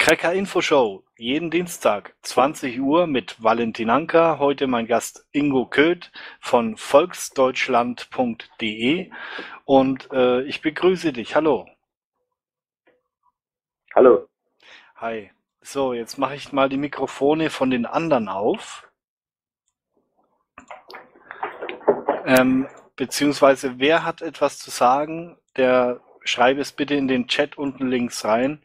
Cracker Infoshow, jeden Dienstag, 20 Uhr mit Valentin Anker. Heute mein Gast Ingo Köth von volksdeutschland.de und ich begrüße dich. Hallo. Hallo. Hi. So, jetzt mache ich mal die Mikrofone von den anderen auf. Beziehungsweise, wer hat etwas zu sagen? Der schreibe es bitte in den Chat unten links rein.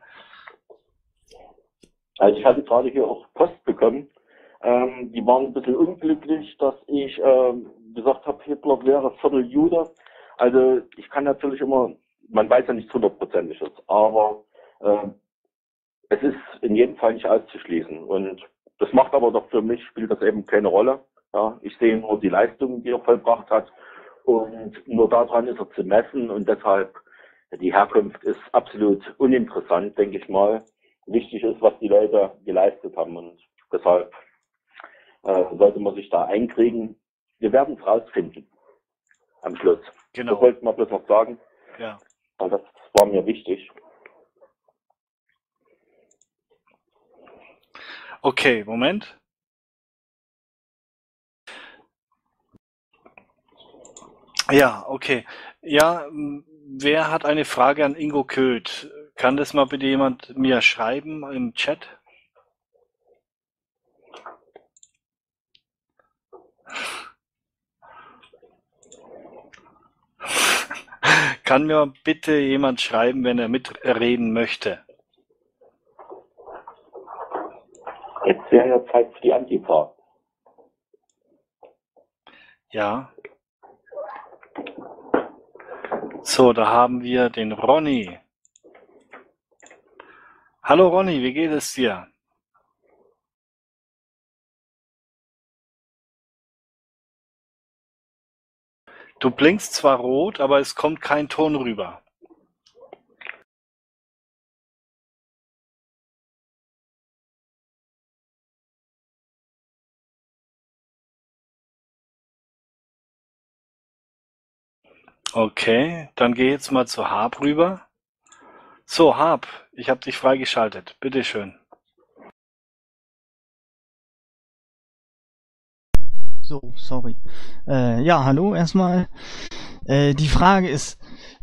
Also ich hatte gerade hier auch Post bekommen. Die waren ein bisschen unglücklich, dass ich gesagt habe, Hitler wäre Vierteljude. Also ich kann natürlich immer, man weiß ja nichts hundertprozentiges, aber es ist in jedem Fall nicht auszuschließen. Und das macht aber doch für mich, spielt das eben keine Rolle. Ja, ich sehe nur die Leistungen, die er vollbracht hat. Und nur daran ist er zu messen. Und deshalb, die Herkunft ist absolut uninteressant, denke ich mal. Wichtig ist, was die Leute geleistet haben. Und deshalb sollte man sich da einkriegen. Wir werden es rausfinden am Schluss. Genau. Das wollte ich mal bloß noch sagen. Ja. Weil das war mir wichtig. Okay, Moment. Ja, okay. Ja, wer hat eine Frage an Ingo Köth? Kann das mal bitte jemand mir schreiben im Chat? Kann mir bitte jemand schreiben, wenn er mitreden möchte? Jetzt wäre ja Zeit für die Antifa. Ja. So, da haben wir den Ronny. Hallo Ronny, wie geht es dir? Du blinkst zwar rot, aber es kommt kein Ton rüber. Okay, dann geh jetzt mal zu Harp rüber. So, Harp, ich habe dich freigeschaltet. Bitteschön. So, sorry. Ja, hallo erstmal. Die Frage ist,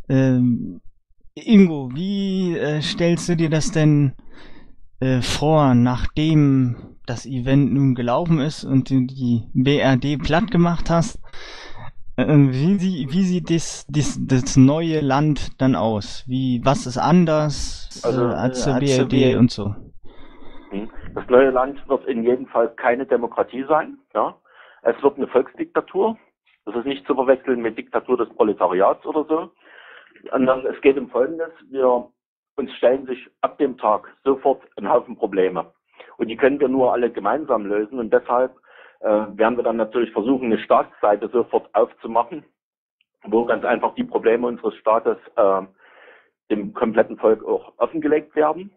Ingo, wie stellst du dir das denn vor, nachdem das Event nun gelaufen ist und du die BRD platt gemacht hast? Wie sieht das neue Land dann aus? Was ist anders als zur BRD und so? Das neue Land wird in jedem Fall keine Demokratie sein. Ja? Es wird eine Volksdiktatur. Das ist nicht zu verwechseln mit Diktatur des Proletariats oder so. Sondern es geht um Folgendes. Uns stellen sich ab dem Tag sofort ein Haufen Probleme. Und die können wir nur alle gemeinsam lösen. Und deshalb werden wir dann natürlich versuchen, eine Staatsseite sofort aufzumachen, wo ganz einfach die Probleme unseres Staates dem kompletten Volk auch offengelegt werden.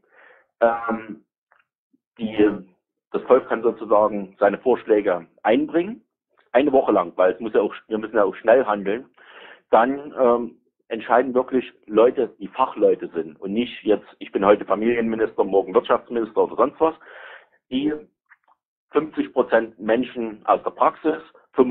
Das Volk kann sozusagen seine Vorschläge einbringen, eine Woche lang, weil wir müssen ja auch schnell handeln. Dann entscheiden wirklich Leute, die Fachleute sind und nicht jetzt, ich bin heute Familienminister, morgen Wirtschaftsminister oder sonst was. Die 50% Menschen aus der Praxis,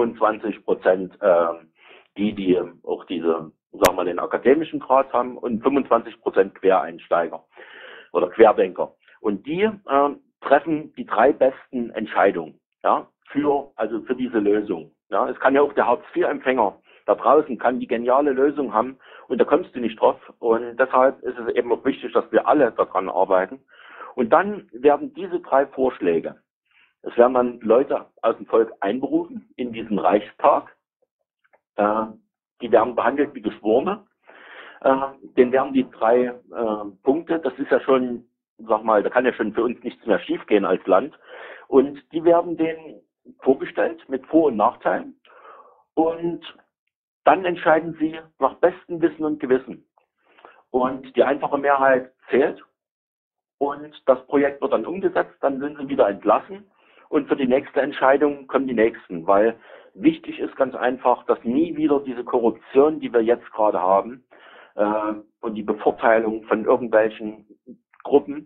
25% die auch diese, sagen wir, den akademischen Grad haben und 25% Quereinsteiger oder Querdenker. Und die treffen die 3 besten Entscheidungen, ja, für diese Lösung. Ja, es kann ja auch der Hartz-IV-Empfänger da draußen kann die geniale Lösung haben und da kommst du nicht drauf. Und deshalb ist es eben auch wichtig, dass wir alle daran arbeiten. Und dann werden diese 3 Vorschläge, es werden dann Leute aus dem Volk einberufen in diesen Reichstag. Die werden behandelt wie Geschworene. Denen werden die 3 Punkte, das ist ja schon, sag mal, da kann ja schon für uns nichts mehr schiefgehen als Land. Und die werden denen vorgestellt mit Vor- und Nachteilen. Und dann entscheiden sie nach bestem Wissen und Gewissen. Und die einfache Mehrheit zählt. Und das Projekt wird dann umgesetzt, dann sind sie wieder entlassen. Und für die nächste Entscheidung kommen die nächsten. Weil wichtig ist ganz einfach, dass nie wieder diese Korruption, die wir jetzt gerade haben, und die Bevorteilung von irgendwelchen Gruppen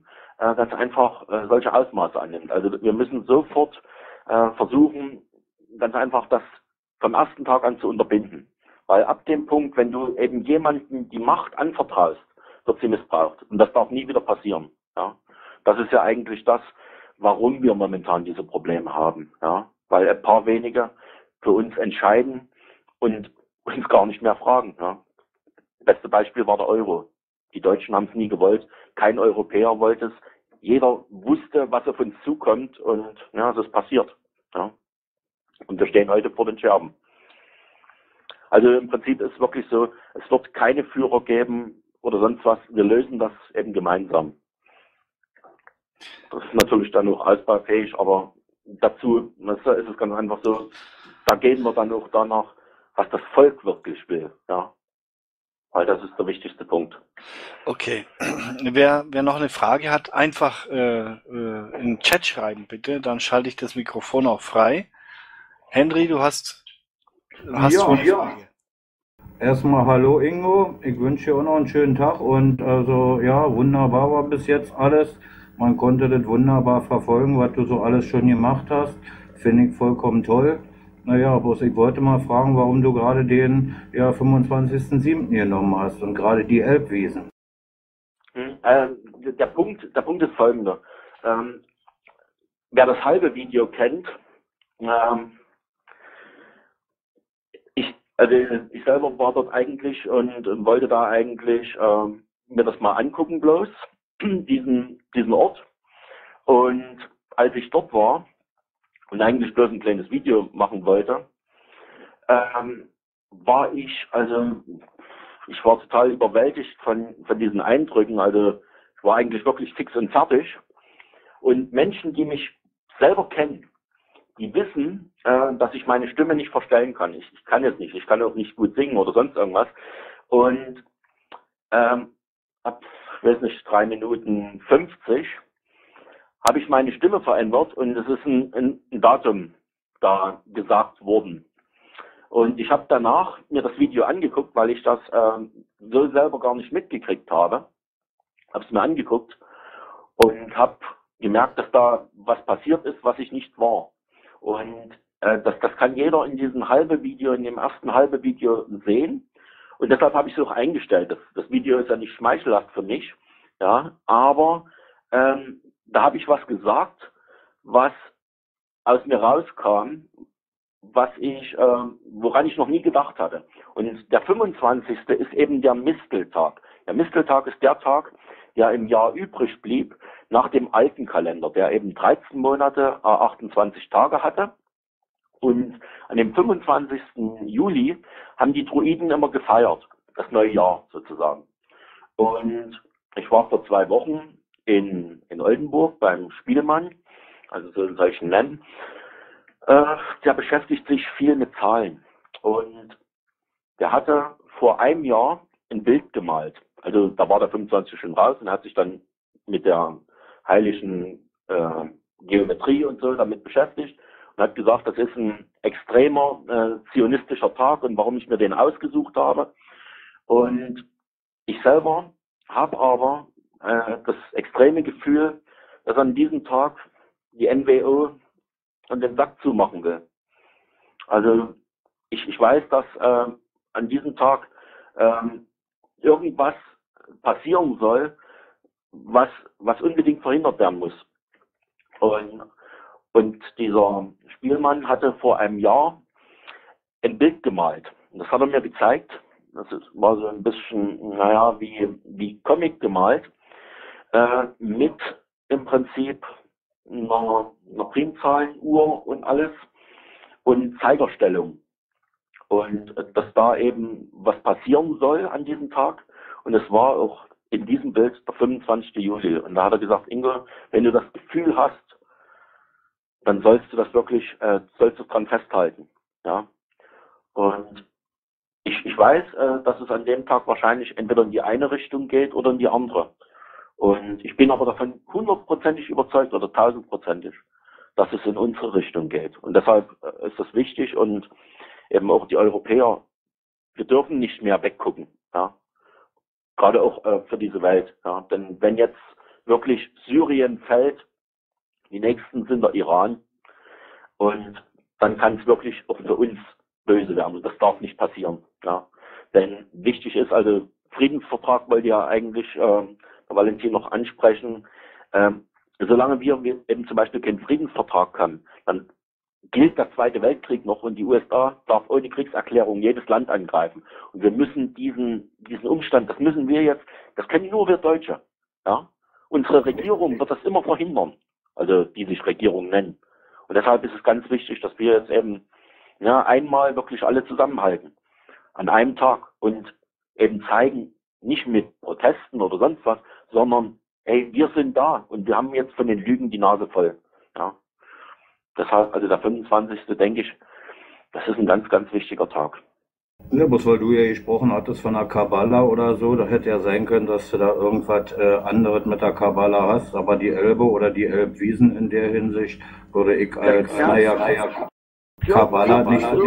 ganz einfach solche Ausmaße annimmt. Also wir müssen sofort versuchen, ganz einfach das vom ersten Tag an zu unterbinden. Weil ab dem Punkt, wenn du eben jemandem die Macht anvertraust, wird sie missbraucht. Und das darf nie wieder passieren. Ja? Das ist ja eigentlich das, warum wir momentan diese Probleme haben. Ja? Weil ein paar wenige für uns entscheiden und uns gar nicht mehr fragen. Ja? Das beste Beispiel war der Euro. Die Deutschen haben es nie gewollt. Kein Europäer wollte es. Jeder wusste, was auf uns zukommt und ja, es ist passiert. Ja? Und wir stehen heute vor den Scherben. Also im Prinzip ist es wirklich so, es wird keine Führer geben oder sonst was. Wir lösen das eben gemeinsam. Das ist natürlich dann auch ausbaufähig, aber dazu ist es ganz einfach so, da gehen wir dann auch danach, was das Volk wirklich will. Ja. Weil das ist der wichtigste Punkt. Okay. Wer noch eine Frage hat, einfach in den Chat schreiben, bitte. Dann schalte ich das Mikrofon auch frei. Henry, du hast wohl eine Frage. Erstmal hallo Ingo, ich wünsche dir auch noch einen schönen Tag und also ja, wunderbar war bis jetzt alles. Man konnte das wunderbar verfolgen, was du so alles schon gemacht hast. Finde ich vollkommen toll. Naja, bloß ich wollte mal fragen, warum du gerade den 25.07. genommen hast und gerade die Elbwiesen. Der Punkt ist folgender. Wer das halbe Video kennt, ich selber war dort eigentlich und wollte da eigentlich mir das mal angucken bloß, diesen Ort. Und als ich dort war und eigentlich bloß ein kleines Video machen wollte, war ich total überwältigt von diesen Eindrücken. Also ich war eigentlich wirklich fix und fertig. Und Menschen, die mich selber kennen, die wissen, dass ich meine Stimme nicht verstellen kann. Ich kann es nicht. Ich kann auch nicht gut singen oder sonst irgendwas. Und ab, ich weiß nicht, 3 Minuten 50 habe ich meine Stimme verändert und es ist ein Datum da gesagt worden. Und ich habe danach mir das Video angeguckt, weil ich das so selber gar nicht mitgekriegt habe. Habe es mir angeguckt und habe gemerkt, dass da was passiert ist, was ich nicht war. Und das kann jeder in diesem in dem ersten halben Video sehen. Und deshalb habe ich es auch eingestellt. Das Video ist ja nicht schmeichelhaft für mich, ja, aber da habe ich was gesagt, was aus mir rauskam, woran ich noch nie gedacht hatte. Und der 25. ist eben der Misteltag. Der Misteltag ist der Tag, der im Jahr übrig blieb nach dem alten Kalender, der eben 13 Monate, 28 Tage hatte. Und an dem 25. Juli haben die Druiden immer gefeiert, das neue Jahr sozusagen. Und ich war vor 2 Wochen in Oldenburg beim Spielmann, also so in solchen Ländern. Der beschäftigt sich viel mit Zahlen. Und der hatte vor einem Jahr ein Bild gemalt. Also da war der 25 schon raus und hat sich dann mit der heiligen Geometrie und so damit beschäftigt und hat gesagt, das ist ein extremer zionistischer Tag und warum ich mir den ausgesucht habe. Und ich selber habe aber das extreme Gefühl, dass an diesem Tag die NWO und den Sack zumachen will. Also ich weiß, dass an diesem Tag irgendwas passieren soll, was unbedingt verhindert werden muss. Und dieser Spielmann hatte vor einem Jahr ein Bild gemalt. Und das hat er mir gezeigt. Das war so ein bisschen, wie Comic gemalt. Mit im Prinzip einer Primzahlenuhr und alles und Zeigerstellung. Und dass da eben was passieren soll an diesem Tag. Und es war auch in diesem Bild der 25. Juli. Und da hat er gesagt, Ingo, wenn du das Gefühl hast, dann sollst du das wirklich, sollst du dran festhalten. Ja. Und ich weiß, dass es an dem Tag wahrscheinlich entweder in die eine Richtung geht oder in die andere. Und ich bin aber davon 100%ig überzeugt oder 1000%ig, dass es in unsere Richtung geht. Und deshalb ist das wichtig und eben auch die Europäer, wir dürfen nicht mehr weggucken. Ja. Gerade auch für diese Welt. Ja. Denn wenn jetzt wirklich Syrien fällt, die nächsten sind der Iran, und dann kann es wirklich auch für uns böse werden. Und das darf nicht passieren. Ja. Denn wichtig ist, also Friedensvertrag wollte ja eigentlich der Valentin noch ansprechen. Solange wir eben zum Beispiel keinen Friedensvertrag haben, dann gilt der Zweite Weltkrieg noch, und die USA darf ohne Kriegserklärung jedes Land angreifen. Und wir müssen diesen Umstand, das müssen wir jetzt, das können nur wir Deutsche. Ja? Unsere Regierung wird das immer verhindern, also die sich Regierung nennen. Und deshalb ist es ganz wichtig, dass wir jetzt eben einmal wirklich alle zusammenhalten, an einem Tag, und eben zeigen, nicht mit Protesten oder sonst was, sondern, hey, wir sind da und wir haben jetzt von den Lügen die Nase voll. Ja. Deshalb, also der 25. denke ich, das ist ein ganz, ganz wichtiger Tag. Ja, bloß weil du ja gesprochen hattest von der Kabbala oder so, da hätte ja sein können, dass du da irgendwas anderes mit der Kabbala hast, aber die Elbe oder die Elbwiesen in der Hinsicht würde ich als, Kabbala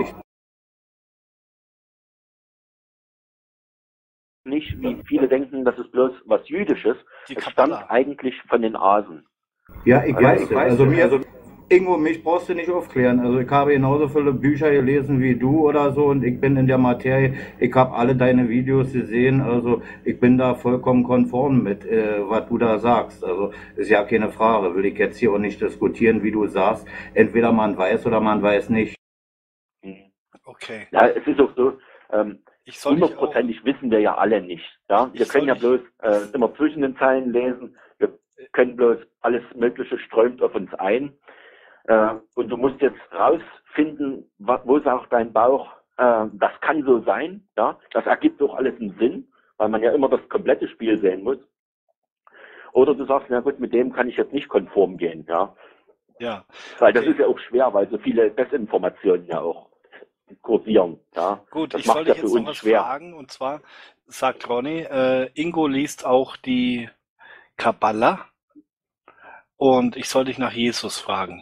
nicht, wie viele denken, das ist bloß was Jüdisches. Es stammt eigentlich von den Asen. Ja, ich weiß. Ingo, mich brauchst du nicht aufklären. Also ich habe genauso viele Bücher gelesen wie du oder so, und ich bin in der Materie, ich habe alle deine Videos gesehen, also ich bin da vollkommen konform mit, was du da sagst. Also ist ja keine Frage, will ich jetzt hier auch nicht diskutieren, wie du sagst. Entweder man weiß oder man weiß nicht. Okay. Ja, es ist auch so, hundertprozentig wissen wir ja alle nicht. Ja? Wir können ja bloß immer zwischen den Zeilen lesen, wir können bloß alles Mögliche strömt auf uns ein. Und du musst jetzt rausfinden, wo sagt dein Bauch, das kann so sein, ja, das ergibt auch alles einen Sinn, weil man ja immer das komplette Spiel sehen muss. Oder du sagst, na gut, mit dem kann ich jetzt nicht konform gehen, ja. Ja. Weil das ist ja auch schwer, weil so viele Desinformationen ja auch kursieren, ja. Gut, das ich macht soll ja dich jetzt für noch uns was schwer. fragen, und zwar sagt Ronny, Ingo liest auch die Kabbala, und ich soll dich nach Jesus fragen.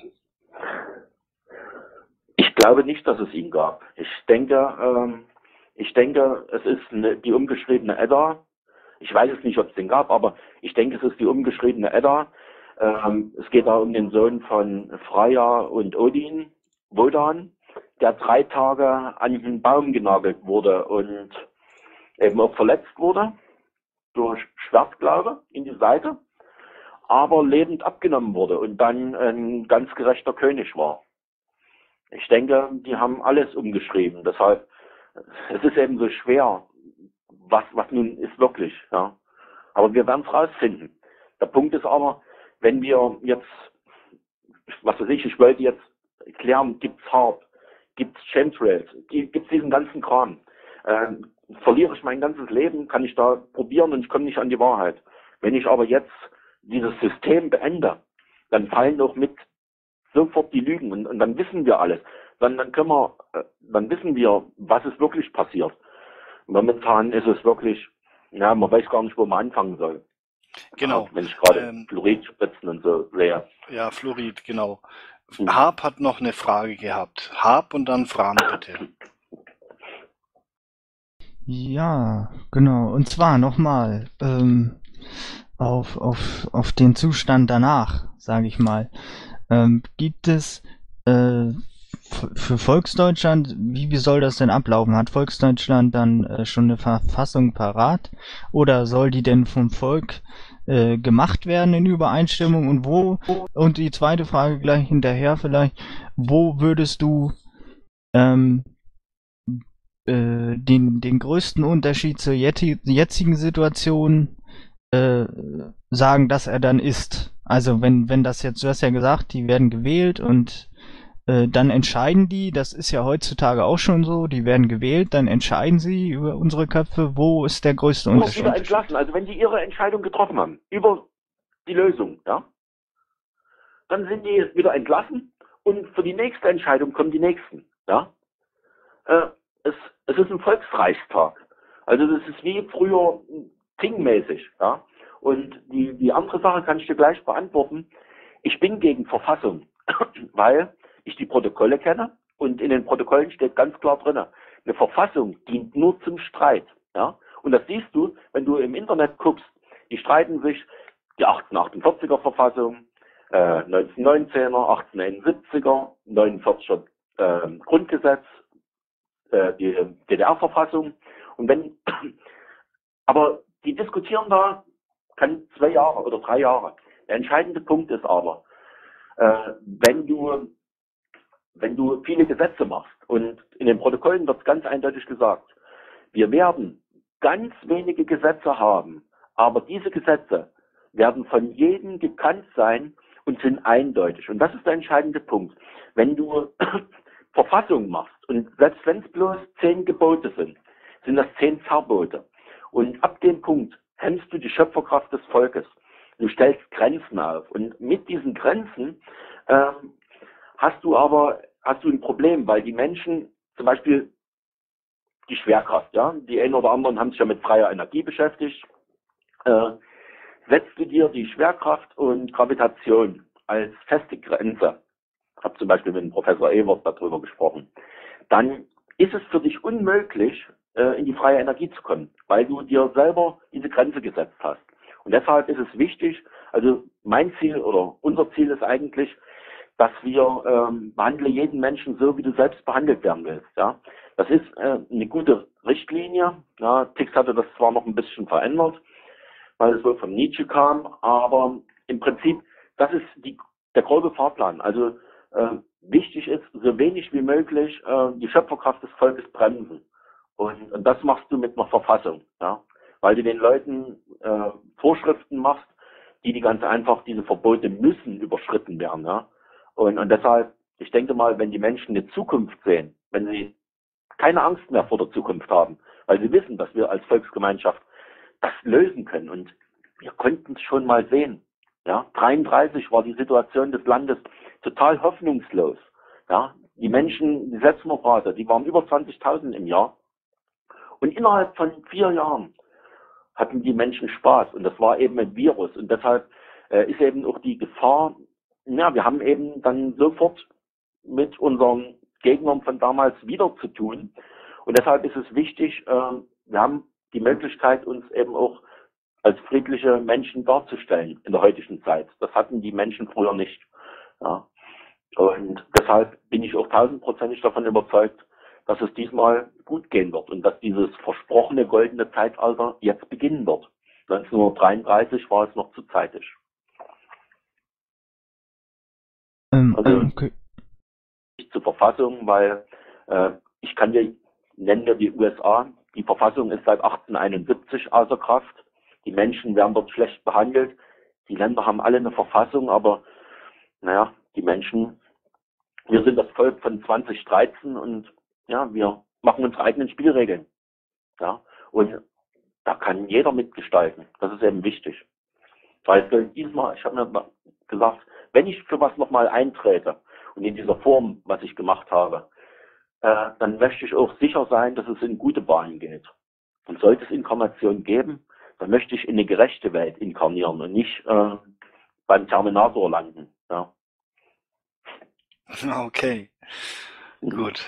Ich glaube nicht, dass es ihn gab. Ich denke, es ist die umgeschriebene Edda. Ich weiß es nicht, ob es den gab, aber ich denke, es ist die umgeschriebene Edda. Es geht da um den Sohn von Freya und Odin, Wodan, der 3 Tage an den Baum genagelt wurde und eben auch verletzt wurde durch Schwert, glaube ich, in die Seite, aber lebend abgenommen wurde und dann ein ganz gerechter König war. Ich denke, die haben alles umgeschrieben. Deshalb, es ist eben so schwer, was nun ist wirklich. Ja. Aber wir werden es rausfinden. Der Punkt ist aber, wenn wir jetzt, was weiß ich wollte jetzt klären, gibt's Harp, gibt's Chemtrails, gibt's diesen ganzen Kram. Verliere ich mein ganzes Leben, kann ich da probieren und ich komme nicht an die Wahrheit. Wenn ich aber jetzt dieses System beende, dann fallen auch mit sofort die Lügen und dann wissen wir alles. Dann wissen wir, was ist wirklich passiert. Momentan ist es wirklich, man weiß gar nicht, wo man anfangen soll. Genau. Wenn ich gerade Fluoridspritzen und so sehe. Ja, Fluorid, genau. Harp hat noch eine Frage gehabt. Harp und dann Fran, bitte. Ja, genau. Und zwar nochmal auf den Zustand danach, sage ich mal. Gibt es für Volksdeutschland, wie soll das denn ablaufen? Hat Volksdeutschland dann schon eine Verfassung parat? Oder soll die denn vom Volk gemacht werden in Übereinstimmung? Und wo, und die zweite Frage gleich hinterher vielleicht, wo würdest du den größten Unterschied zur jetzigen Situation sagen, dass er dann ist? Also wenn das jetzt, du hast ja gesagt, die werden gewählt und dann entscheiden die, das ist ja heutzutage auch schon so, die werden gewählt, dann entscheiden sie über unsere Köpfe. Wo ist der größte Unterschied? Wieder entlassen, also wenn die ihre Entscheidung getroffen haben, über die Lösung, ja, dann sind die wieder entlassen und für die nächste Entscheidung kommen die Nächsten, ja. Es ist ein Volksreichstag. Also das ist wie früher Ting-mäßig, ja. Und die andere Sache kann ich dir gleich beantworten. Ich bin gegen Verfassung, weil ich die Protokolle kenne und in den Protokollen steht ganz klar drin, eine Verfassung dient nur zum Streit. Ja? Und das siehst du, wenn du im Internet guckst, die streiten sich die 1848er Verfassung, 1919er, 1871er, 49er Grundgesetz, die DDR-Verfassung. Und aber die diskutieren da, kann 2 Jahre oder 3 Jahre. Der entscheidende Punkt ist aber, wenn du viele Gesetze machst, und in den Protokollen wird ganz eindeutig gesagt, wir werden ganz wenige Gesetze haben, aber diese Gesetze werden von jedem gekannt sein und sind eindeutig. Und das ist der entscheidende Punkt. Wenn du Verfassungen machst, und selbst wenn es bloß 10 Gebote sind, sind das 10 Verbote. Und ab dem Punkt hemmst du die Schöpferkraft des Volkes. Du stellst Grenzen auf. Und mit diesen Grenzen hast du ein Problem, weil die Menschen, zum Beispiel die Schwerkraft, ja, die einen oder anderen haben sich ja mit freier Energie beschäftigt, setzt du dir die Schwerkraft und Gravitation als feste Grenze, ich habe zum Beispiel mit dem Professor Ewert darüber gesprochen, dann ist es für dich unmöglich, in die freie Energie zu kommen, weil du dir selber diese Grenze gesetzt hast. Und deshalb ist es wichtig, also mein Ziel oder unser Ziel ist eigentlich, dass wir behandle jeden Menschen so, wie du selbst behandelt werden willst. Ja, das ist eine gute Richtlinie. Ja, Tix hatte das zwar noch ein bisschen verändert, weil es wohl von Nietzsche kam, aber im Prinzip, das ist der grobe Fahrplan. Also wichtig ist, so wenig wie möglich die Schöpferkraft des Volkes bremsen. Und das machst du mit einer Verfassung, ja, weil du den Leuten Vorschriften machst, die ganz einfach, diese Verbote müssen überschritten werden, ja. Und deshalb, ich denke mal, wenn die Menschen eine Zukunft sehen, wenn sie keine Angst mehr vor der Zukunft haben, weil sie wissen, dass wir als Volksgemeinschaft das lösen können. Und wir konnten es schon mal sehen. Ja, 33 war die Situation des Landes total hoffnungslos. Ja, die Menschen, die Selbstmordrate, die waren über 20.000 im Jahr. Und innerhalb von 4 Jahren hatten die Menschen Spaß. Und das war eben ein Virus. Und deshalb ist eben auch die Gefahr, ja, wir haben eben dann sofort mit unseren Gegnern von damals wieder zu tun. Und deshalb ist es wichtig, wir haben die Möglichkeit, uns eben auch als friedliche Menschen darzustellen in der heutigen Zeit. Das hatten die Menschen früher nicht. Ja. Und deshalb bin ich auch 1000%ig davon überzeugt, dass es diesmal gut gehen wird und dass dieses versprochene goldene Zeitalter jetzt beginnen wird. 1933 war es noch zu zeitig. Also okay. nicht zur Verfassung, weil nennen wir die USA, die Verfassung ist seit 1871 außer Kraft. Die Menschen werden dort schlecht behandelt. Die Länder haben alle eine Verfassung, aber naja, die Menschen, wir sind das Volk von 2013 und ja, wir machen unsere eigenen Spielregeln. Ja, und da kann jeder mitgestalten. Das ist eben wichtig. Weil diesmal, ich habe mir gesagt, wenn ich für was nochmal eintrete und in dieser Form, was ich gemacht habe, dann möchte ich auch sicher sein, dass es in gute Bahnen geht. Und sollte es Inkarnation geben, dann möchte ich in eine gerechte Welt inkarnieren und nicht beim Terminator landen. Ja. Okay, gut.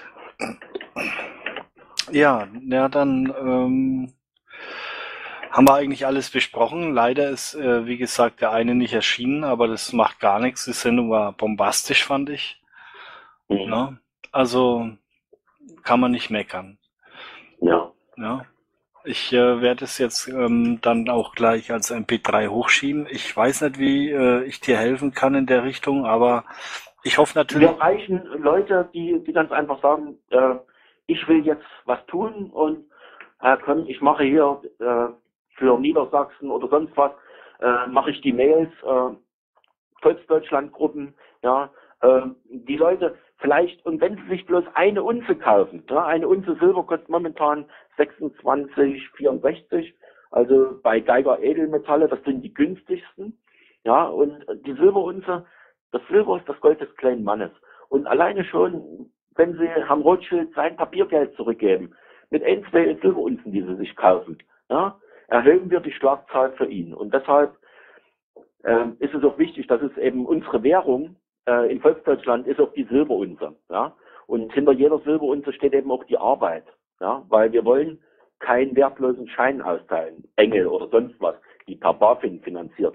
Ja, dann haben wir eigentlich alles besprochen. Leider ist, wie gesagt, der eine nicht erschienen, aber das macht gar nichts. Die Sendung war bombastisch, fand ich. Mhm. Ja, also kann man nicht meckern. Ja. Ja. Ich werde es jetzt dann auch gleich als MP3 hochschieben. Ich weiß nicht, wie ich dir helfen kann in der Richtung, aber ich hoffe natürlich. Wir erreichen Leute, die ganz einfach sagen, ich will jetzt was tun und komm, ich mache hier für Niedersachsen oder sonst was, mache ich die Mails, Volksdeutschland-Gruppen, ja, die Leute vielleicht, und wenn sie sich bloß eine Unze kaufen, ja, eine Unze Silber kostet momentan 26,64, also bei Geiger Edelmetalle, das sind die günstigsten, ja, und die Silberunze, das Silber ist das Gold des kleinen Mannes. Und alleine schon, wenn sie Herrn Rothschild sein Papiergeld zurückgeben, mit 1, 2 Silberunzen, die sie sich kaufen, ja, erhöhen wir die Schlagzahl für ihn. Und deshalb ist es auch wichtig, dass es eben unsere Währung in Volksdeutschland ist auch die Silberunze. Ja? Und hinter jeder Silberunze steht eben auch die Arbeit. Ja? Weil wir wollen keinen wertlosen Schein austeilen, Engel oder sonst was, die per BaFin finanziert werden.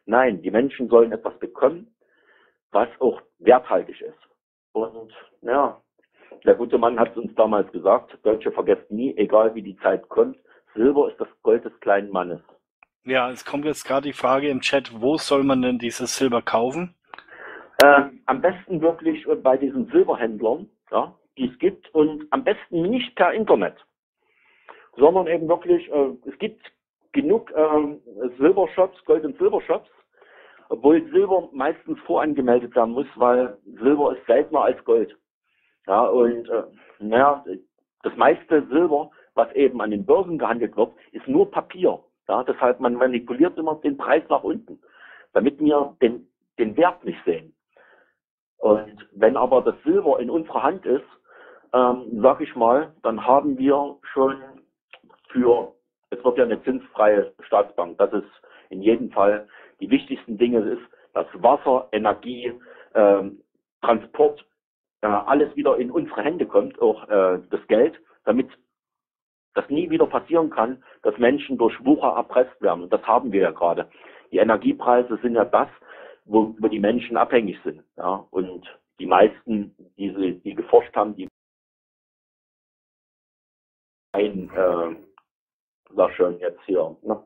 Nein, die Menschen sollen etwas bekommen, was auch werthaltig ist. Und ja, der gute Mann hat es uns damals gesagt, Deutsche vergesst nie, egal wie die Zeit kommt, Silber ist das Gold des kleinen Mannes. Ja, es kommt jetzt gerade die Frage im Chat, wo soll man denn dieses Silber kaufen? Am besten wirklich bei diesen Silberhändlern, ja, die es gibt, und am besten nicht per Internet, sondern eben wirklich, es gibt genug Silbershops, Gold- und Silbershops, obwohl Silber meistens vorangemeldet werden muss, weil Silber ist seltener als Gold. Ja, und das meiste Silber, was eben an den Börsen gehandelt wird, ist nur Papier. Ja, deshalb man manipuliert immer den Preis nach unten, damit wir den Wert nicht sehen. Und wenn aber das Silber in unserer Hand ist, sag ich mal, dann haben wir schon es wird ja eine zinsfreie Staatsbank, das ist in jedem Fall die wichtigsten Dinge ist, dass Wasser, Energie, Transport, alles wieder in unsere Hände kommt, auch das Geld, damit das nie wieder passieren kann, dass Menschen durch Wucher erpresst werden. Und das haben wir ja gerade. Die Energiepreise sind ja das, wo die Menschen abhängig sind. Ja? Und die meisten, die geforscht haben, die sag schon jetzt hier, ne?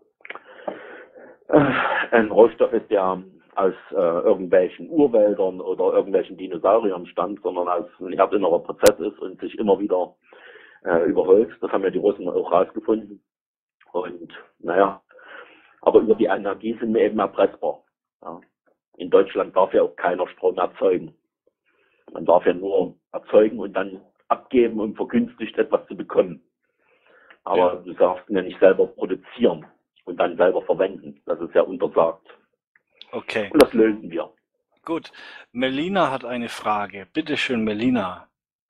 Ein Rohstoff ist, der aus irgendwelchen Urwäldern oder irgendwelchen Dinosauriern stammt, sondern aus ein erdinnerer Prozess ist und sich immer wieder überholt. Das haben ja die Russen auch rausgefunden. Und naja, aber über die Energie sind wir eben erpressbar. Ja. In Deutschland darf ja auch keiner Strom erzeugen. Man darf ja nur erzeugen und dann abgeben, um vergünstigt etwas zu bekommen. Aber du darfst ihn ja nicht selber produzieren und dann selber verwenden. Das ist ja untersagt. Okay. Und das lösen wir. Gut. Melina hat eine Frage. Bitte schön, Melina.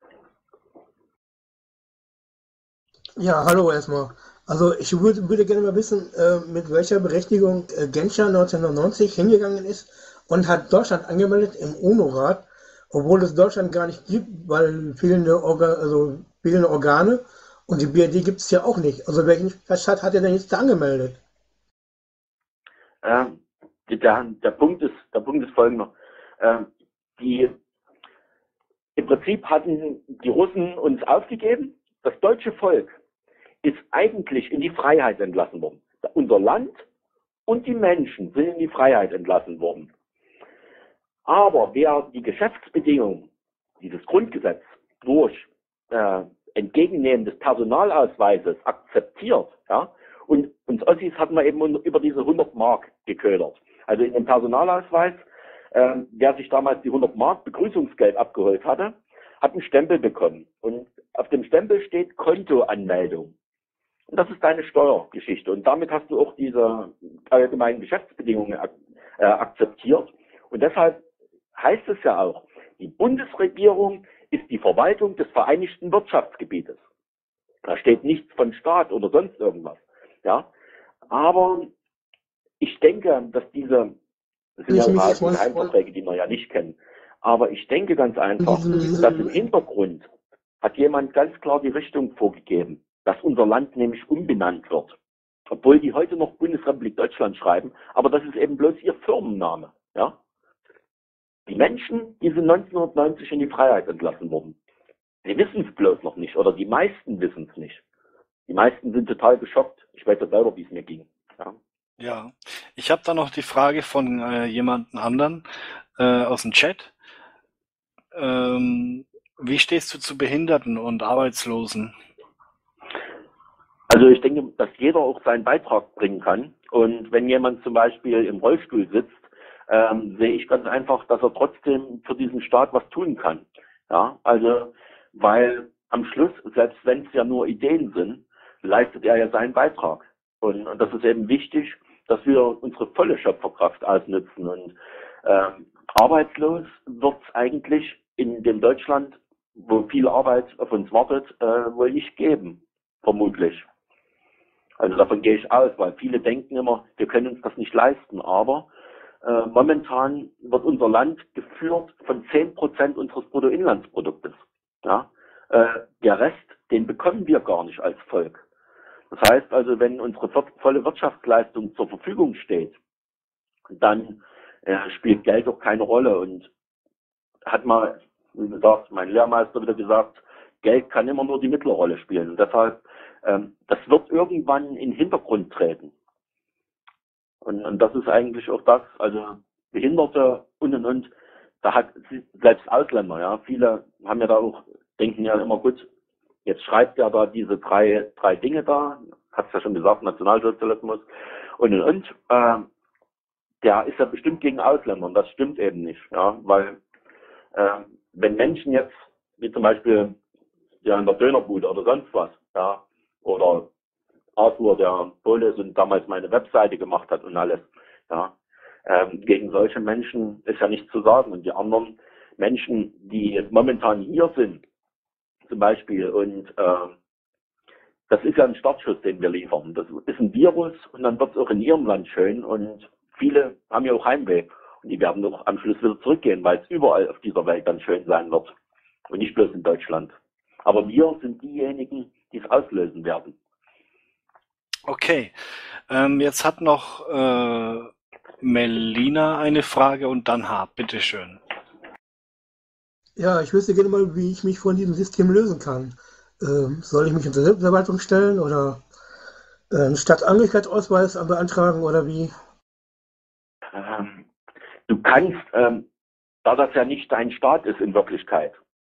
Ja, hallo erstmal. Also ich würde gerne mal wissen, mit welcher Berechtigung Genscher 1990 hingegangen ist und hat Deutschland angemeldet im UNO-Rat, obwohl es Deutschland gar nicht gibt, weil fehlende Organe und die BRD gibt es ja auch nicht. Also welchen Staat hat er denn jetzt da angemeldet? Der Punkt ist folgender. Im Prinzip hatten die Russen uns aufgegeben. Das deutsche Volk ist eigentlich in die Freiheit entlassen worden. Unser Land und die Menschen sind in die Freiheit entlassen worden. Aber wer die Geschäftsbedingungen, dieses Grundgesetz durch Entgegennehmen des Personalausweises akzeptiert, ja, und uns Ossis hatten wir eben über diese 100 Mark geködert. Also in dem Personalausweis, wer sich damals die 100 Mark Begrüßungsgeld abgeholt hatte, hat einen Stempel bekommen. Und auf dem Stempel steht Kontoanmeldung. Und das ist deine Steuergeschichte. Und damit hast du auch diese allgemeinen Geschäftsbedingungen akzeptiert. Und deshalb heißt es ja auch, die Bundesregierung ist die Verwaltung des Vereinigten Wirtschaftsgebietes. Da steht nichts von Staat oder sonst irgendwas. Ja, aber ich denke, dass das sind ja auch Geheimverträge, die wir ja nicht kennen. Aber ich denke ganz einfach, dass im Hintergrund hat jemand ganz klar die Richtung vorgegeben, dass unser Land nämlich umbenannt wird. Obwohl die heute noch Bundesrepublik Deutschland schreiben, aber das ist eben bloß ihr Firmenname. Ja? Die Menschen, die sind 1990 in die Freiheit entlassen worden. Sie wissen es bloß noch nicht, oder die meisten wissen es nicht. Die meisten sind total geschockt. Ich weiß ja selber, wie es mir ging. Ja. Ja, ich habe da noch die Frage von jemandem anderen aus dem Chat. Wie stehst du zu Behinderten und Arbeitslosen? Also ich denke, dass jeder auch seinen Beitrag bringen kann. Und wenn jemand zum Beispiel im Rollstuhl sitzt, sehe ich ganz einfach, dass er trotzdem für diesen Staat was tun kann. Ja, also, weil am Schluss, selbst wenn es ja nur Ideen sind, leistet er ja seinen Beitrag. Und das ist eben wichtig, dass wir unsere volle Schöpferkraft ausnutzen. Und arbeitslos wird es eigentlich in dem Deutschland, wo viel Arbeit auf uns wartet, wohl nicht geben, vermutlich. Also davon gehe ich aus, weil viele denken immer, wir können uns das nicht leisten. Aber momentan wird unser Land geführt von 10% unseres Bruttoinlandsproduktes. Ja? Der Rest, den bekommen wir gar nicht als Volk. Das heißt also, wenn unsere volle Wirtschaftsleistung zur Verfügung steht, dann spielt Geld doch keine Rolle. Und hat mal, wie gesagt, mein Lehrmeister wieder gesagt, Geld kann immer nur die Mittelrolle spielen. Und deshalb, das wird irgendwann in den Hintergrund treten. Und das ist eigentlich auch das, also Behinderte und. Da hat selbst Ausländer, ja, viele haben ja da auch, denken ja immer, gut, jetzt schreibt er da diese drei Dinge da, hat's ja schon gesagt, Nationalsozialismus und. Der ist ja bestimmt gegen Ausländer und das stimmt eben nicht, ja, weil wenn Menschen jetzt, wie zum Beispiel ja in der Dönerbude oder sonst was, ja, oder Arthur, der Pole ist und damals meine Webseite gemacht hat und alles, ja, gegen solche Menschen ist ja nichts zu sagen. Und die anderen Menschen, die momentan hier sind, zum Beispiel, und das ist ja ein Startschuss, den wir liefern. Das ist ein Virus und dann wird es auch in ihrem Land schön und viele haben ja auch Heimweh und die werden doch am Schluss wieder zurückgehen, weil es überall auf dieser Welt dann schön sein wird und nicht bloß in Deutschland. Aber wir sind diejenigen, die es auslösen werden. Okay, jetzt hat noch Melina eine Frage und dann Hab, bitteschön. Ja, ich wüsste gerne mal, wie ich mich von diesem System lösen kann. Soll ich mich unter Selbstverwaltung stellen oder einen Stadtangehörigkeitsausweis beantragen oder wie? Du kannst, da das ja nicht dein Staat ist in Wirklichkeit,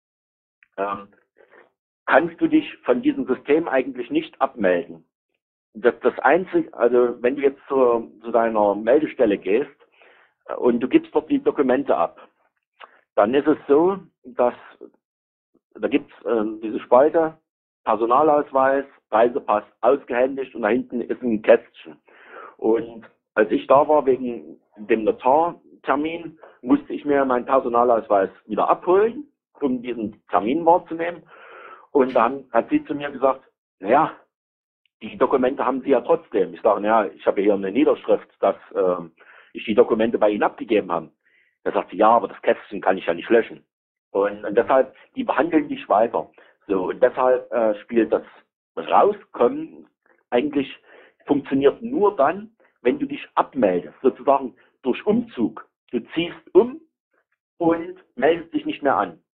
kannst du dich von diesem System eigentlich nicht abmelden. Das Einzige, also wenn du jetzt zu deiner Meldestelle gehst und du gibst dort die Dokumente ab, dann ist es so, dass da gibt's diese Spalte, Personalausweis, Reisepass ausgehändigt und da hinten ist ein Kästchen. Und als ich da war wegen dem Notartermin, musste ich mir meinen Personalausweis wieder abholen, um diesen Termin wahrzunehmen. Und dann hat sie zu mir gesagt, naja, die Dokumente haben Sie ja trotzdem. Ich sage, naja, ich habe hier eine Niederschrift, dass ich die Dokumente bei Ihnen abgegeben habe. Da sagt sie, ja, aber das Kästchen kann ich ja nicht löschen. Und deshalb, die behandeln dich weiter. So, und deshalb spielt das Rauskommen eigentlich funktioniert nur dann, wenn du dich abmeldest, sozusagen durch Umzug. Du ziehst um und meldest dich nicht mehr an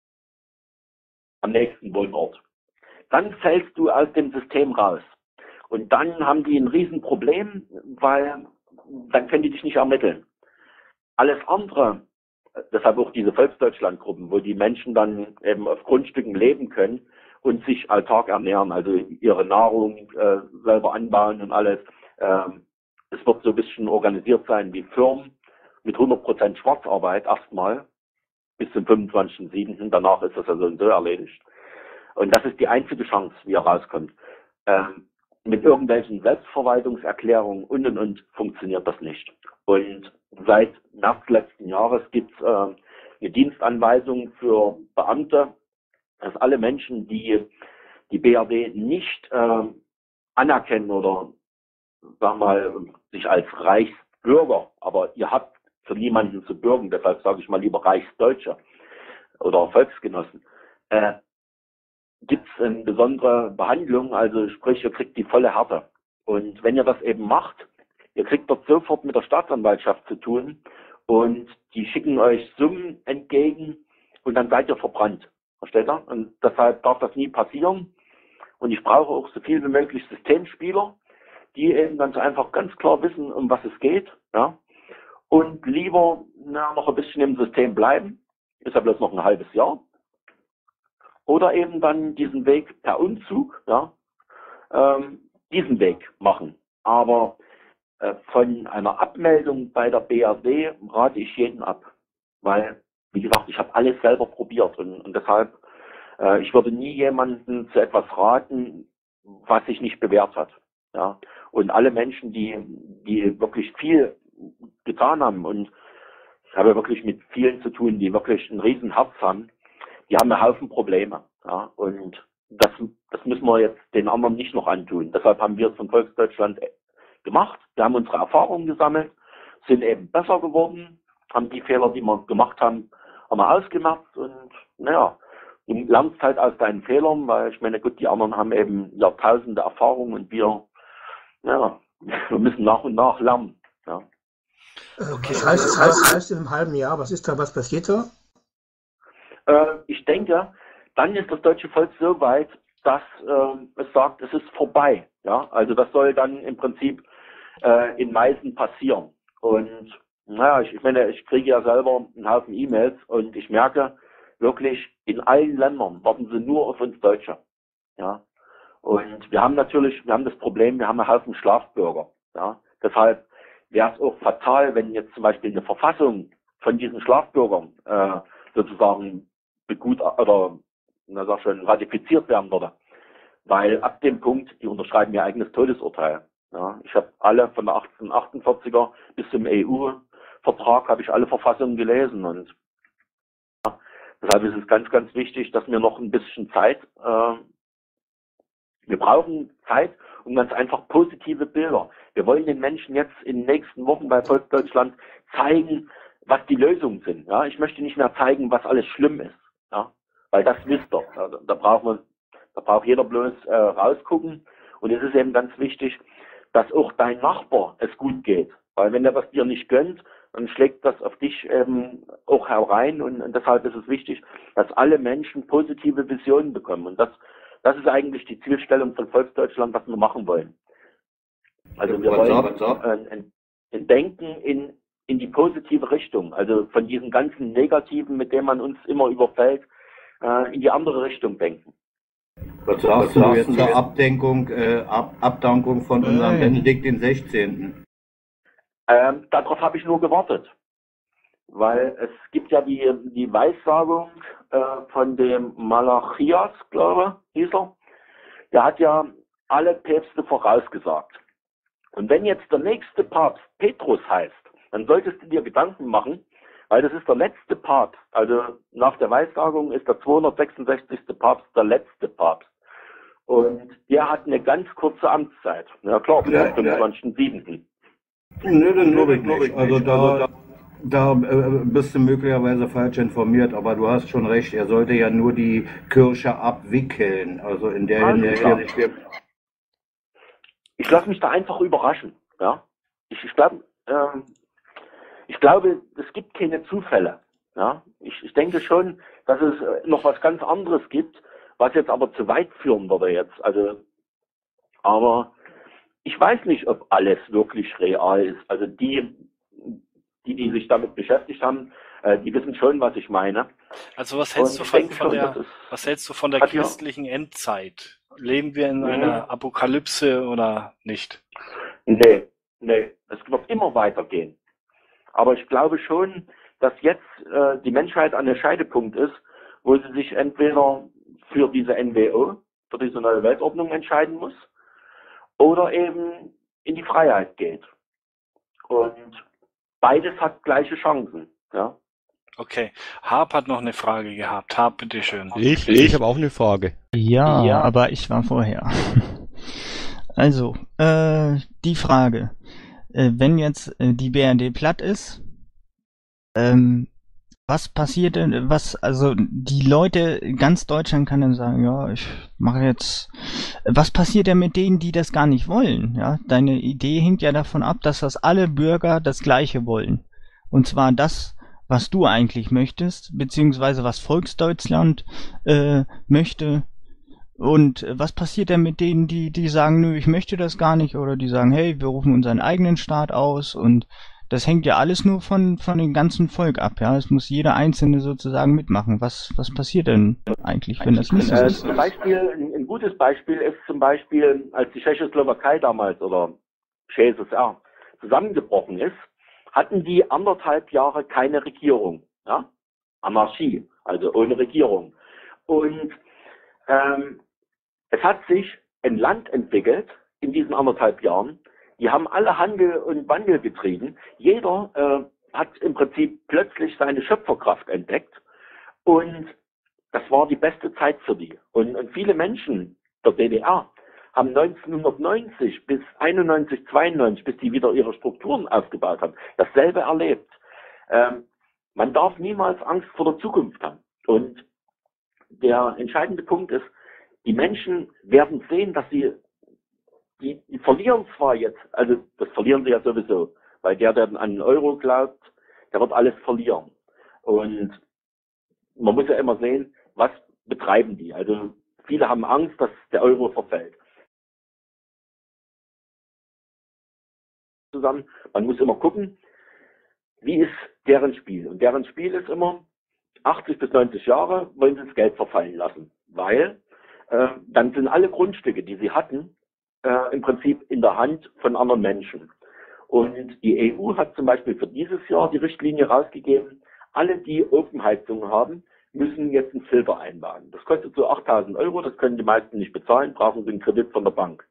am nächsten Wohnort. Dann fällst du aus dem System raus. Und dann haben die ein Riesenproblem, weil dann können die dich nicht ermitteln. Alles andere, deshalb auch diese Volksdeutschlandgruppen, wo die Menschen dann eben auf Grundstücken leben können und sich autark ernähren, also ihre Nahrung selber anbauen und alles. Es wird so ein bisschen organisiert sein wie Firmen mit 100% Schwarzarbeit erstmal bis zum 25.07. Danach ist das also so erledigt. Und das ist die einzige Chance, wie er rauskommt. Mit irgendwelchen Selbstverwaltungserklärungen und funktioniert das nicht. Und seit März letzten Jahres gibt es eine Dienstanweisung für Beamte, dass alle Menschen, die die BRD nicht anerkennen oder sag mal sich als Reichsbürger, aber ihr habt für niemanden zu bürgen, deshalb sage ich mal lieber Reichsdeutsche oder Volksgenossen, gibt es eine besondere Behandlung, also sprich, ihr kriegt die volle Härte. Und wenn ihr das eben macht, ihr kriegt dort sofort mit der Staatsanwaltschaft zu tun und die schicken euch Summen entgegen und dann seid ihr verbrannt. Versteht ihr? Und deshalb darf das nie passieren. Und ich brauche auch so viel wie möglich Systemspieler, die eben ganz einfach ganz klar wissen, um was es geht, ja. Und lieber noch ein bisschen im System bleiben, ist ja bloß noch ein halbes Jahr. Oder eben dann diesen Weg per Umzug, ja, diesen Weg machen. Aber von einer Abmeldung bei der BRD rate ich jeden ab. Weil, wie gesagt, ich habe alles selber probiert und deshalb, ich würde nie jemanden zu etwas raten, was sich nicht bewährt hat. Ja. Und alle Menschen, die wirklich viel getan haben, und ich habe wirklich mit vielen zu tun, die wirklich ein riesen Herz haben, die haben einen Haufen Probleme. Ja. Und das müssen wir jetzt den anderen nicht noch antun. Deshalb haben wir es von Volksdeutschland gemacht. Wir haben unsere Erfahrungen gesammelt, sind eben besser geworden, haben die Fehler, die wir gemacht haben wir ausgemacht und naja, du lernst halt aus deinen Fehlern, weil ich meine, gut, die anderen haben eben Jahrtausende Erfahrung und wir müssen nach und nach lernen. Ja. Okay. Was heißt in einem halben Jahr? Was passiert da? Ich denke, dann ist das deutsche Volk so weit, dass es sagt, es ist vorbei. Ja, also das soll dann im Prinzip in Meißen passieren. Und naja, ich meine, ich kriege ja selber einen Haufen E-Mails und ich merke wirklich, in allen Ländern warten sie nur auf uns Deutsche. Ja. Und wir haben das Problem, wir haben einen Haufen Schlafbürger. Ja. Deshalb wäre es auch fatal, wenn jetzt zum Beispiel eine Verfassung von diesen Schlafbürgern sozusagen ratifiziert werden würde. Weil ab dem Punkt, die unterschreiben ihr eigenes Todesurteil. Ja, ich habe alle von der 1848er bis zum EU-Vertrag habe ich alle Verfassungen gelesen und deshalb ist es ganz, ganz wichtig, dass wir noch ein bisschen wir brauchen Zeit und ganz einfach positive Bilder. Wir wollen den Menschen jetzt in den nächsten Wochen bei Volksdeutschland zeigen, was die Lösungen sind. Ja, ich möchte nicht mehr zeigen, was alles schlimm ist. Ja, weil das wisst ihr. Da braucht jeder bloß rausgucken. Und es ist eben ganz wichtig, dass auch dein Nachbar es gut geht. Weil wenn er das dir nicht gönnt, dann schlägt das auf dich auch herein. Und deshalb ist es wichtig, dass alle Menschen positive Visionen bekommen. Und das ist eigentlich die Zielstellung von Volksdeutschland, was wir machen wollen. Also wir wollen ein Denken in die positive Richtung. Also von diesen ganzen Negativen, mit denen man uns immer überfällt, in die andere Richtung denken. Was sagst du jetzt zur Abdankung von unserem Benedikt den 16.? Darauf habe ich nur gewartet. Weil es gibt ja die Weissagung von dem Malachias, glaube ich, hieß er. Der hat ja alle Päpste vorausgesagt. Und wenn jetzt der nächste Papst Petrus heißt, dann solltest du dir Gedanken machen, weil das ist der letzte Papst. Also nach der Weissagung ist der 266. Papst der letzte Papst. Und der hat eine ganz kurze Amtszeit. Ja klar, bis zum 25.7. Nö, das glaube ich nicht. Also da bist du möglicherweise falsch informiert, aber du hast schon recht, er sollte ja nur die Kirche abwickeln. Also in der Hinsicht. Ich lasse mich da einfach überraschen. Ja? Ich glaube, es gibt keine Zufälle. Ja? Ich denke schon, dass es noch was ganz anderes gibt, was jetzt aber zu weit führen würde jetzt. Also, aber ich weiß nicht, ob alles wirklich real ist. Also die sich damit beschäftigt haben, die wissen schon, was ich meine. Also was hältst du von der christlichen Endzeit? Leben wir in einer Apokalypse oder nicht? Nee, es wird immer weitergehen. Aber ich glaube schon, dass jetzt die Menschheit an der Scheidepunkt ist, wo sie sich entweder für diese NWO, für diese neue Weltordnung entscheiden muss, oder eben in die Freiheit geht. Und beides hat gleiche Chancen. Ja. Okay. Harp hat noch eine Frage gehabt. Harp, bitteschön. Ich habe auch eine Frage. Ja, aber ich war vorher. Also, die Frage. Wenn jetzt die BRD platt ist, was passiert denn, also die Leute, ganz Deutschland kann dann sagen, ja, ich mache jetzt, was passiert denn mit denen, die das gar nicht wollen? Ja, deine Idee hängt ja davon ab, dass das alle Bürger das Gleiche wollen. Und zwar das, was du eigentlich möchtest, beziehungsweise was Volksdeutschland möchte. Und was passiert denn mit denen, die sagen, nö, ich möchte das gar nicht, oder die sagen, hey, wir rufen unseren eigenen Staat aus, und das hängt ja alles nur von dem ganzen Volk ab, ja. Es muss jeder Einzelne sozusagen mitmachen. Was passiert denn eigentlich, wenn das nicht so ist? Zum Beispiel, ein gutes Beispiel ist zum Beispiel, als die Tschechoslowakei damals oder CSSR zusammengebrochen ist, hatten die 1,5 Jahre keine Regierung, ja. Anarchie, also ohne Regierung. Und es hat sich ein Land entwickelt in diesen 1,5 Jahren. Die haben alle Handel und Wandel getrieben. Jeder hat im Prinzip plötzlich seine Schöpferkraft entdeckt. Und das war die beste Zeit für die. Und viele Menschen der DDR haben 1990 bis 91, 92, bis die wieder ihre Strukturen aufgebaut haben, dasselbe erlebt. Man darf niemals Angst vor der Zukunft haben. Und der entscheidende Punkt ist, die Menschen werden sehen, dass die verlieren zwar jetzt, also das verlieren sie ja sowieso, Weil der an einen Euro glaubt, der wird alles verlieren. Und man muss ja immer sehen, was betreiben die. Also viele haben Angst, dass der Euro verfällt. Zusammen, man muss immer gucken, wie ist deren Spiel. Und deren Spiel ist immer 80 bis 90 Jahre wollen sie das Geld verfallen lassen. Weil dann sind alle Grundstücke, die sie hatten, im Prinzip in der Hand von anderen Menschen. Und die EU hat zum Beispiel für dieses Jahr die Richtlinie rausgegeben, alle, die Ofenheizungen haben, müssen jetzt einen Filter einbauen. Das kostet so 8.000 Euro, das können die meisten nicht bezahlen, brauchen sie einen Kredit von der Bank.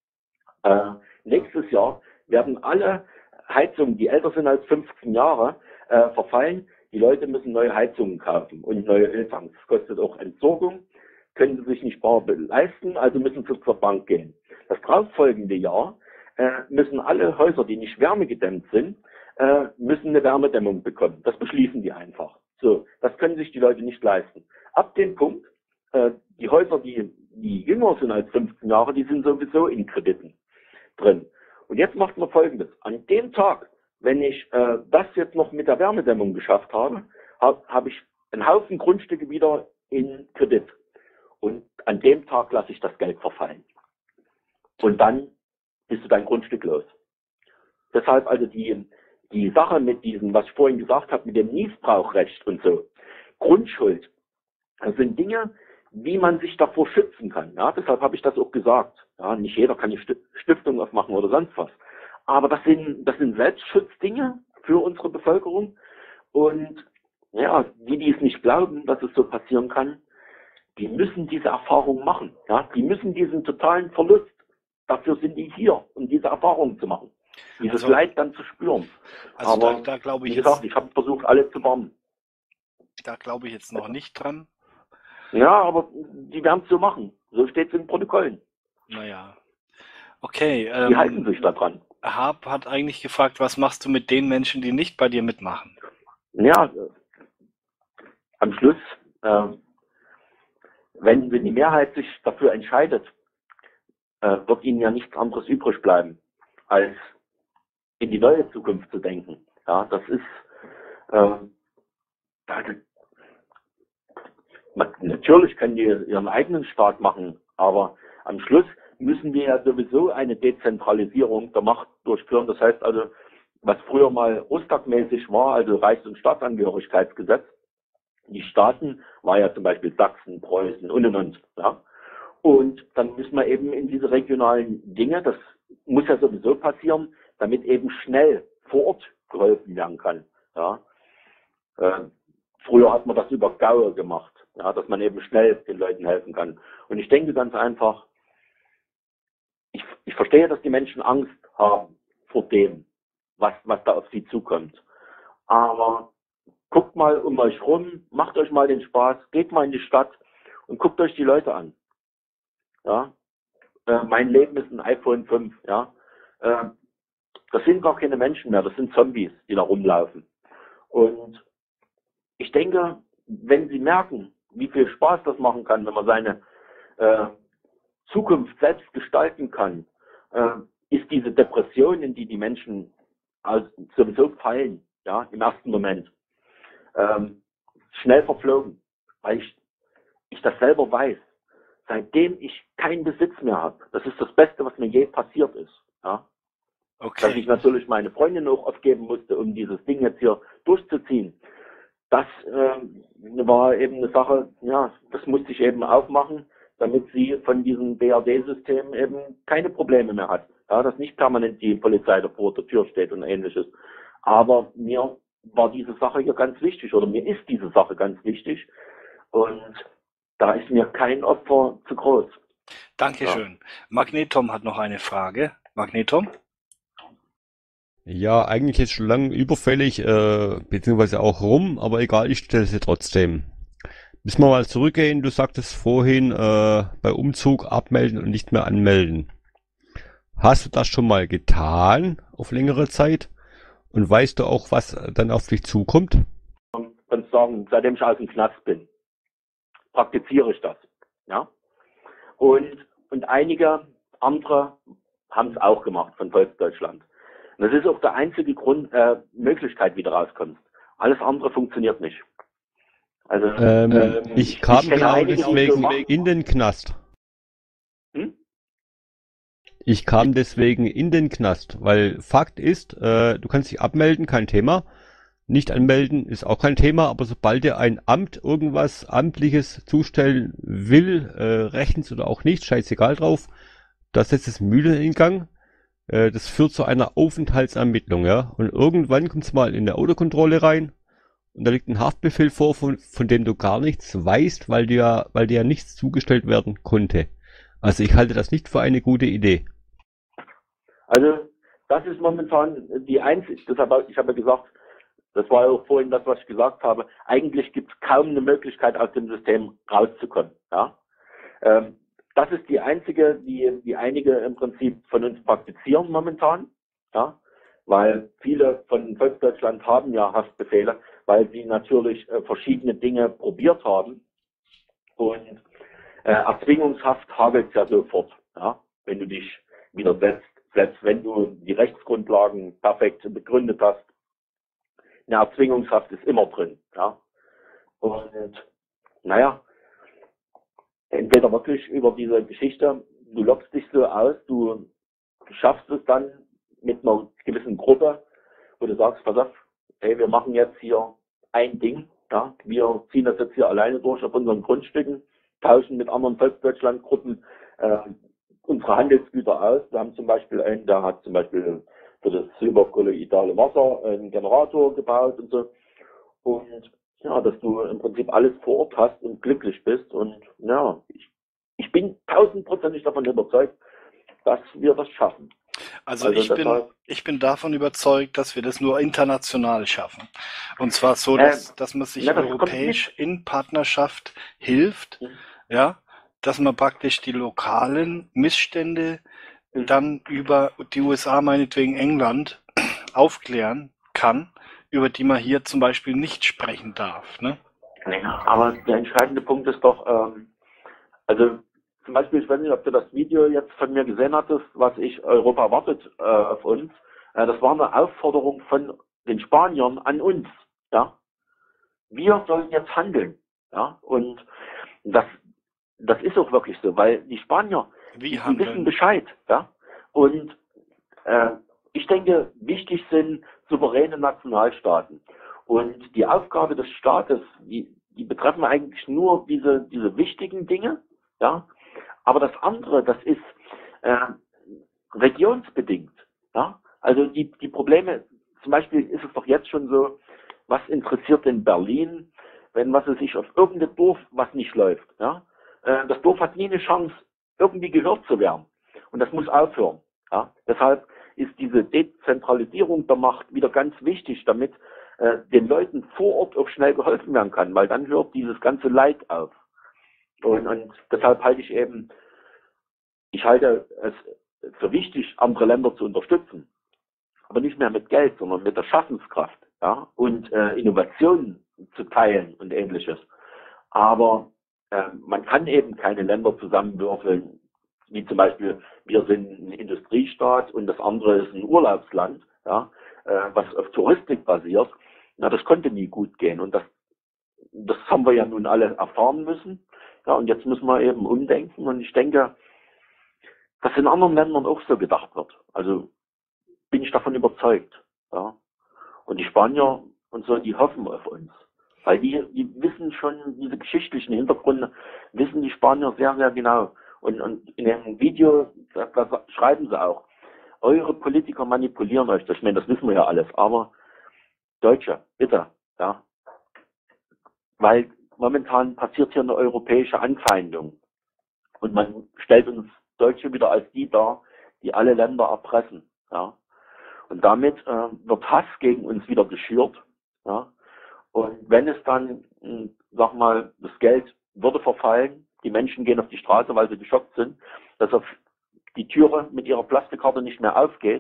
Nächstes Jahr werden alle Heizungen, die älter sind als 15 Jahre, verfallen. Die Leute müssen neue Heizungen kaufen und neue Öltanks. Das kostet auch Entsorgung, können sie sich nicht bar leisten, also müssen sie zur Bank gehen. Das darauffolgende Jahr müssen alle Häuser, die nicht wärmegedämmt sind, müssen eine Wärmedämmung bekommen. Das beschließen die einfach. So, das können sich die Leute nicht leisten. Ab dem Punkt, die Häuser, die jünger sind als 15 Jahre, die sind sowieso in Krediten drin. Und jetzt macht man Folgendes. An dem Tag, wenn ich das jetzt noch mit der Wärmedämmung geschafft habe, habe ich einen Haufen Grundstücke wieder in Kredit. Und an dem Tag lasse ich das Geld verfallen. Und dann bist du dein Grundstück los. Deshalb also die Sache mit diesem, was ich vorhin gesagt habe, mit dem Niesbrauchrecht und so. Grundschuld. Das sind Dinge, wie man sich davor schützen kann. Ja, deshalb habe ich das auch gesagt. Ja, nicht jeder kann die Stiftung aufmachen oder sonst was. Aber das sind Selbstschutzdinge für unsere Bevölkerung. Und ja, die es nicht glauben, dass es so passieren kann, die müssen diese Erfahrung machen. Ja, die müssen diesen totalen Verlust, dafür sind die hier, um diese Erfahrung zu machen. Dieses Leid dann zu spüren. Also aber da glaube ich wie gesagt, jetzt, ich habe versucht, alle zu warnen. da glaube ich jetzt noch nicht dran. Ja, aber die werden es so machen. So steht es in den Protokollen. Naja. Okay, Die halten sich da dran. Harp hat eigentlich gefragt, was machst du mit den Menschen, die nicht bei dir mitmachen? Ja, am Schluss, wenn die Mehrheit sich dafür entscheidet, wird ihnen ja nichts anderes übrig bleiben, als in die neue Zukunft zu denken. Ja, das ist, natürlich können die ihren eigenen Staat machen, aber am Schluss müssen wir ja sowieso eine Dezentralisierung der Macht durchführen. Das heißt also, was früher mal Ostag-mäßig war, also Reichs- und Staatsangehörigkeitsgesetz, die Staaten war ja zum Beispiel Sachsen, Preußen und. Ja. Und dann müssen wir eben in diese regionalen Dinge, das muss ja sowieso passieren, damit eben schnell vor Ort geholfen werden kann. Ja. Früher hat man das über Gaue gemacht, ja, dass man eben schnell den Leuten helfen kann. Und ich denke ganz einfach, ich verstehe, dass die Menschen Angst haben vor dem, was da auf sie zukommt. Aber guckt mal um euch rum, macht euch mal den Spaß, geht mal in die Stadt und guckt euch die Leute an. Ja, mein Leben ist ein iPhone 5. Ja, das sind gar keine Menschen mehr, das sind Zombies, die da rumlaufen. Und ich denke, wenn sie merken, wie viel Spaß das machen kann, wenn man seine Zukunft selbst gestalten kann, ist diese Depression, in die Menschen sowieso fallen, ja, im ersten Moment, schnell verflogen, weil ich das selber weiß. Seitdem ich keinen Besitz mehr habe, das ist das Beste, was mir je passiert ist. Ja? Okay. Dass ich natürlich meine Freundin auch aufgeben musste, um dieses Ding jetzt hier durchzuziehen. Das war eben eine Sache, ja, das musste ich eben aufmachen, damit sie von diesem BRD-System eben keine Probleme mehr hat. Ja, dass nicht permanent die Polizei da vor der Tür steht und ähnliches. Aber mir war diese Sache hier ganz wichtig, oder mir ist diese Sache ganz wichtig. Und da ist mir kein Opfer zu groß. Dankeschön. Ja. Magnetom hat noch eine Frage. Magnetom? Ja, eigentlich ist schon lange überfällig, beziehungsweise auch rum, aber egal, ich stelle sie trotzdem. Müssen wir mal zurückgehen, du sagtest vorhin, bei Umzug abmelden und nicht mehr anmelden. Hast du das schon mal getan, auf längere Zeit? Und weißt du auch, was dann auf dich zukommt? Ich kann sagen, seitdem ich aus dem Knast bin, praktiziere ich das. Ja? Und einige andere haben es auch gemacht von Volksdeutschland. Und das ist auch der einzige Möglichkeit, wie du rauskommst. Alles andere funktioniert nicht. Also, ich kam kenne genau einige, die deswegen so machen. in den Knast. Hm? Ich kam deswegen in den Knast, weil Fakt ist, du kannst dich abmelden, kein Thema. Nicht anmelden ist auch kein Thema, aber sobald dir ein Amt irgendwas Amtliches zustellen will, rechtens oder auch nicht, scheißegal drauf, da setzt es Mühlen in Gang. Das führt zu einer Aufenthaltsermittlung, ja. Und irgendwann kommst du mal in der Autokontrolle rein und da liegt ein Haftbefehl vor, von dem du gar nichts weißt, weil dir ja nichts zugestellt werden konnte. Also ich halte das nicht für eine gute Idee. Also, das ist momentan die einzige, deshalb, ich habe ja gesagt, das war ja auch vorhin das, was ich gesagt habe, eigentlich gibt es kaum eine Möglichkeit, aus dem System rauszukommen. Ja? Das ist die einzige, die einige im Prinzip von uns praktizieren momentan, ja? Weil viele von Volksdeutschland haben ja Haftbefehle, weil sie natürlich verschiedene Dinge probiert haben. Und Erzwingungshaft hagelt ja sofort, ja? Wenn du dich widersetzt, selbst wenn du die Rechtsgrundlagen perfekt begründet hast. Eine Erzwingungshaft ist immer drin, ja. Und naja, entweder wirklich über diese Geschichte, du lockst dich so aus, du schaffst es dann mit einer gewissen Gruppe, wo du sagst, pass auf, hey, wir machen jetzt hier ein Ding, ja, wir ziehen das jetzt hier alleine durch auf unseren Grundstücken, tauschen mit anderen Volksdeutschland-Gruppen unsere Handelsgüter aus. Wir haben zum Beispiel einen, der hat zum Beispiel für das silberkolloidale Wasser einen Generator gebaut und so. Und ja, dass du im Prinzip alles vor Ort hast und glücklich bist. Und ja, ich bin 1000%ig davon überzeugt, dass wir das schaffen. Also ich bin davon überzeugt, dass wir das nur international schaffen. Und zwar so, dass man sich europäisch in Partnerschaft hilft, ja, dass man praktisch die lokalen Missstände dann über die USA, meinetwegen England, aufklären kann, über die man hier zum Beispiel nicht sprechen darf. Ne? Ja, aber der entscheidende Punkt ist doch, also zum Beispiel, ich weiß nicht, ob du das Video jetzt von mir gesehen hattest, was Europa wartet auf uns. Das war eine Aufforderung von den Spaniern an uns. Ja, wir sollen jetzt handeln. Ja, und das ist auch wirklich so, weil die Spanier, die wissen Bescheid. Ja, und ich denke, wichtig sind souveräne Nationalstaaten. Und die Aufgabe des Staates, die betreffen eigentlich nur diese wichtigen Dinge. Ja, aber das andere, das ist regionsbedingt. Ja, also die Probleme, zum Beispiel ist es doch jetzt schon so, was interessiert in Berlin, wenn was es sich auf irgendein Dorf was nicht läuft. Ja, das Dorf hat nie eine Chance, irgendwie gehört zu werden. Und das muss aufhören. Ja, deshalb ist diese Dezentralisierung der Macht wieder ganz wichtig, damit den Leuten vor Ort auch schnell geholfen werden kann, weil dann hört dieses ganze Leid auf. Und deshalb halte ich es für wichtig, andere Länder zu unterstützen. Aber nicht mehr mit Geld, sondern mit der Schaffenskraft, ja, und Innovationen zu teilen und Ähnliches. Aber man kann eben keine Länder zusammenwürfeln, wie zum Beispiel, wir sind ein Industriestaat und das andere ist ein Urlaubsland, ja, was auf Touristik basiert. Na, das konnte nie gut gehen. Und das haben wir ja nun alle erfahren müssen. Ja, und jetzt müssen wir eben umdenken. Und ich denke, dass in anderen Ländern auch so gedacht wird. Also bin ich davon überzeugt. Ja. Und die Spanier und so, die hoffen auf uns. Weil die wissen schon, diese geschichtlichen Hintergründe, wissen die Spanier sehr, sehr genau. Und in dem Video, da schreiben sie auch, eure Politiker manipulieren euch. Ich meine, das wissen wir ja alles. Aber Deutsche, bitte, ja. Weil momentan passiert hier eine europäische Anfeindung. Und man stellt uns Deutsche wieder als die dar, die alle Länder erpressen. Ja. Und damit wird Hass gegen uns wieder geschürt. Ja. Und wenn es dann, sag mal, das Geld würde verfallen, die Menschen gehen auf die Straße, weil sie geschockt sind, dass auf die Türe mit ihrer Plastikkarte nicht mehr aufgeht,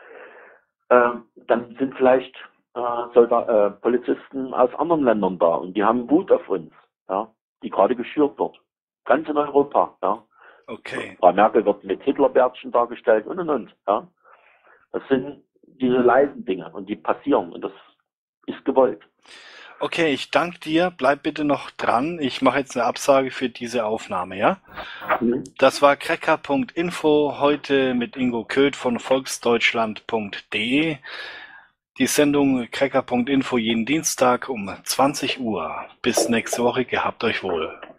dann sind vielleicht Polizisten aus anderen Ländern da und die haben Wut auf uns, ja, die gerade geschürt wird. Ganz in Europa, ja. Okay. Frau Merkel wird mit Hitlerbärtchen dargestellt und. Ja. Das sind diese leisen Dinge und die passieren und das ist gewollt. Okay, ich danke dir. Bleib bitte noch dran. Ich mache jetzt eine Absage für diese Aufnahme, ja? Das war cracker.info, heute mit Ingo Köth von volksdeutschland.de. Die Sendung cracker.info jeden Dienstag um 20 Uhr. Bis nächste Woche. Gehabt euch wohl.